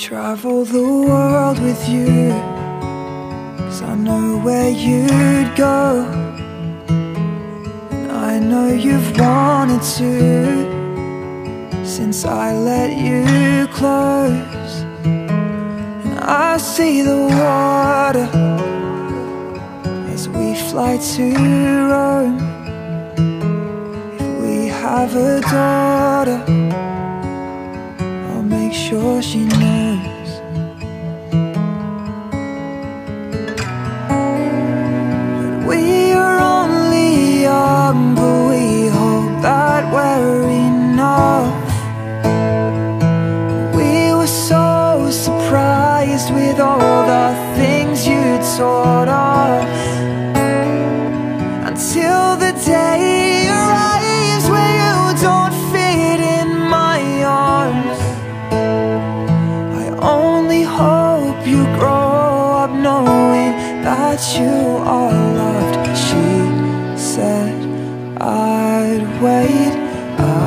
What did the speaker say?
travel the world with you, 'cause I know where you'd go, and I know you've wanted to since I let you close. And I see the water as we fly to Rome. If we have a daughter, I'll make sure she knows. But we are only young, but we hope that we're enough. We were so surprised with all the things you taught us, until the day arrives where you don't fit in my arms. I only hope you grow up knowing that you are loved. She said I'd wait.